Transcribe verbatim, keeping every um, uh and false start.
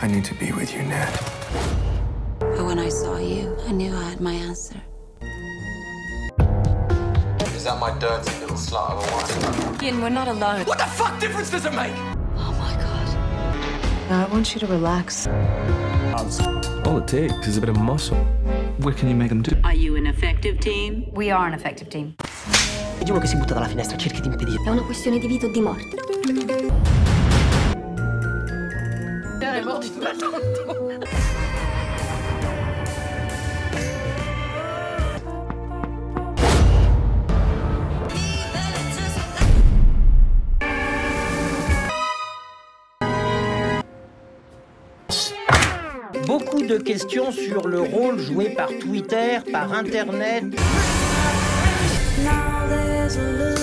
I need to be with you, Ned. But when I saw you, I knew I had my answer. Is that my dirty little slut of a wife? Ian, we're not alone. What the fuck difference does it make? Oh my God. I want you to relax. All it takes is a bit of muscle. What can you make them do? Are you an effective team? We are an effective team. Vedi uno che si butta dalla finestra, cerchi di impedire. È una questione di vita o di morte. È morto di tutto. Beaucoup de questions sur le rôle joué par Twitter, par Internet. Now there's a